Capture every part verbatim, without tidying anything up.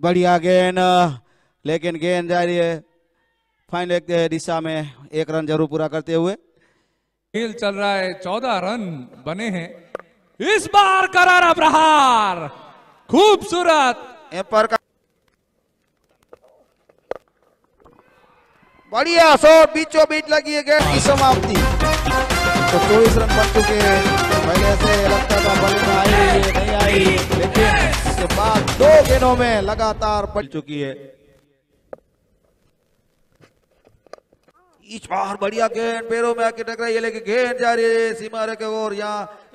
बढ़िया गेंद, लेकिन गेंद जा रही है फाइनल के दिशा में, एक रन जरूर पूरा करते हुए। खेल चल रहा है, चौदह रन बने हैं। इस बार करारा प्रहार, खूबसूरत एम्पायर का बढ़िया शॉट, बीचों बीच लगी है गेंद की समाप्ति। तो चौबीस रन बन चुके हैं। पहले से लगता था बॉलिंग में आई नहीं आई, लेकिन इसके बाद दो गेंदों में लगातार पड़ चुकी है। इस बार बढ़िया गेंद पैरों में आके टकराई है, लेकिन गेंद जा रही है सीमा रेखा और यहाँ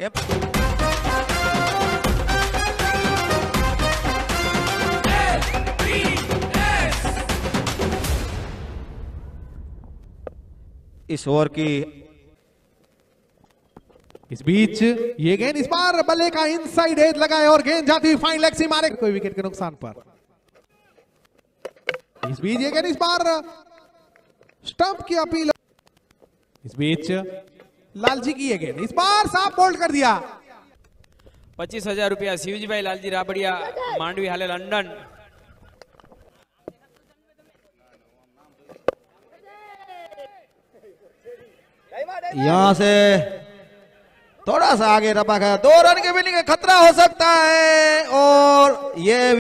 इस ओवर की। इस बीच ये गेंद इस बार बल्ले का इनसाइड एज लगा है और गेंद जाती हुई फाइन लेग सीमा रेखा, कोई विकेट के नुकसान पर। इस बीच ये गेंद इस बार स्टंप की अपील। इस बीच लालजी की ये गेंद इस बार साफ बोल्ड कर दिया। पच्चीस हजार रुपया शिवजी भाई लालजी राबड़िया, मांडवी हाले लंदन। यहां से थोड़ा सा आगे रपा गया, दो रन के विनिंग का खतरा हो सकता है। और ये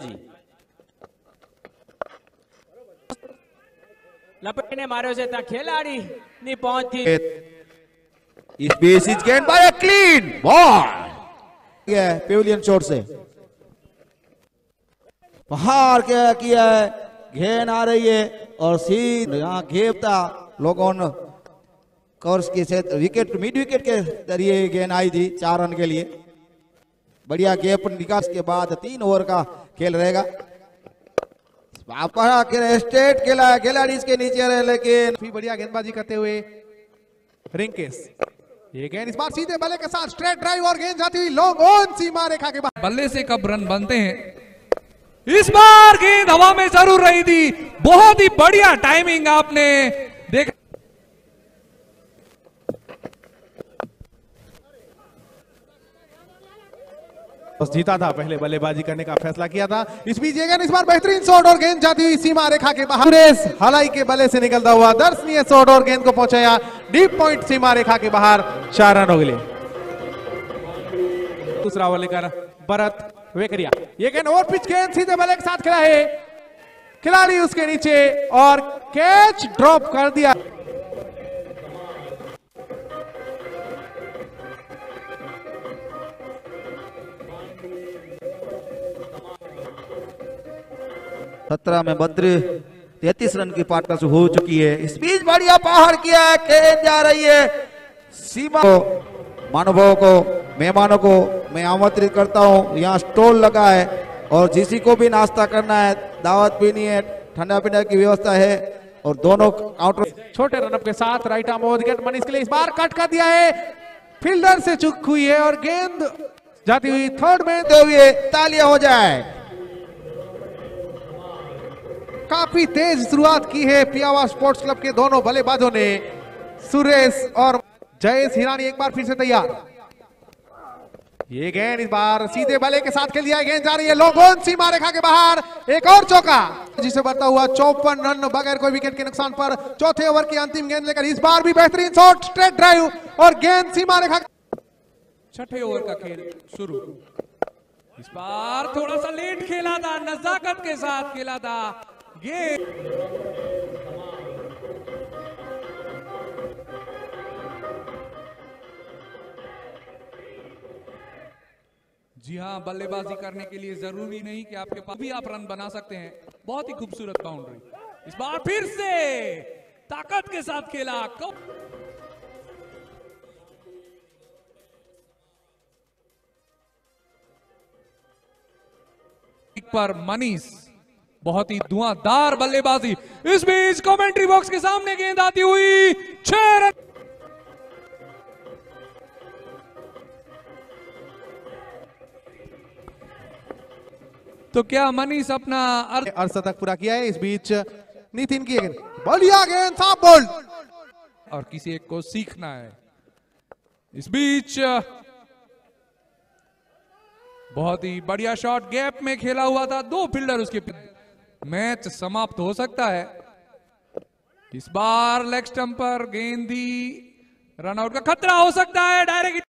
लपेटने मार्यो से ता खिलाड़ी नहीं पहुंची। इस बीच इस गेंद बाय क्लीन बॉल, ये पेविलियन शॉट से बाहर क्या किया है, गेंद आ रही है और सीध यहाँ घेरता लोगों ने कोर्स के क्षेत्र विकेट मिड विकेट के जरिए गेंद आई थी चार रन के लिए। बढ़िया गेप निकास के बाद तीन ओवर का खेल रहेगा। स्टेट खेला है, खिलाड़ी इसके नीचे रहे, लेकिन भी बढ़िया गेंदबाजी करते हुए रिंकेस। ये गेंद इस बार सीधे बल्ले के साथ स्ट्रेट ड्राइव और गेंद जाती हुई लॉन्ग ऑन सीमा रेखा के बाद। बल्ले से कब रन बनते हैं। इस बार गेंद हवा में जरूर रही थी, बहुत ही बढ़िया टाइमिंग आपने देखा। बस जीता था, पहले बल्लेबाजी करने का फैसला किया था। इस बीच ये गेंद इस बार बेहतरीन शॉट और गेंद जाती हुई सीमा रेखा के बाहर। सुरेश हलाई के बल्ले से निकलता हुआ दर्शनीय शॉट और गेंद को पहुंचाया डीप पॉइंट सीमा रेखा के बाहर, चार रन हो गए। दूसरा ओवर लेकर भरत वेकरिया। ये गेंद ओवर पिच गेंद सीधे बल्ले के साथ खेला है, खिलाड़ी उसके नीचे और कैच ड्रॉप कर दिया। सत्रह में बद्र तैतीस रन की पार्टनरशिप हो चुकी है। इस बीच बढ़िया पहाड़ किया है, गेंद जा रही है सीमा को। महानुभावों को, मेहमानों को मैं आमंत्रित करता हूं, यहाँ स्टॉल लगा है और जिसी को भी नाश्ता करना है, दावत पीनी है, ठंडा पीने की व्यवस्था है और दोनों काउंटर। छोटे रनअप के साथ right arm over wicket Manish के लिए इस बार कट कर दिया है, फील्डर से चूक हुई है और गेंद जाती हुई थर्ड में दे हुए तालियां हो जाए। काफी तेज शुरुआत की है पियावा स्पोर्ट्स क्लब के दोनों बल्लेबाजों ने। सुरेश और जयेश हिरानी एक बार फिर से तैयार। ये गेंद इस बार सीधे बल्ले के साथ खेल दिया, गेंद जा रही है लॉन्ग ऑन सीमा रेखा के बाहर, एक और चौका जिसे बढ़ता हुआ चौपन रन बगैर कोई विकेट के नुकसान पर। चौथे ओवर की अंतिम गेंद लेकर इस बार भी बेहतरीन शॉट, स्ट्रेट ड्राइव और गेंद सीमा रेखा। छठे ओवर का खेल शुरू। इस बार थोड़ा सा लेट खेला था, नजाकत के साथ खेला था गेंद। जी हाँ, बल्लेबाजी करने के लिए जरूरी नहीं कि आपके पास भी आप रन बना सकते हैं। बहुत ही खूबसूरत बाउंड्री। इस बार फिर से ताकत के साथ खेला। पर मनीष बहुत ही धुआंधार बल्लेबाजी। इस बीच कमेंट्री बॉक्स के सामने गेंद आती हुई छह रन। तो क्या मनीष अपना अर्धशतक पूरा किया है। इस बीच नितिन की गेंद, बढ़िया गेंद, साफ बोल्ड और किसी एक को सीखना है। इस बीच बहुत ही बढ़िया शॉट, गैप में खेला हुआ था, दो फील्डर उसके मैच समाप्त हो सकता है। इस बार लेग स्टंप पर गेंद दी, रनआउट का खतरा हो सकता है। डायरेक्ट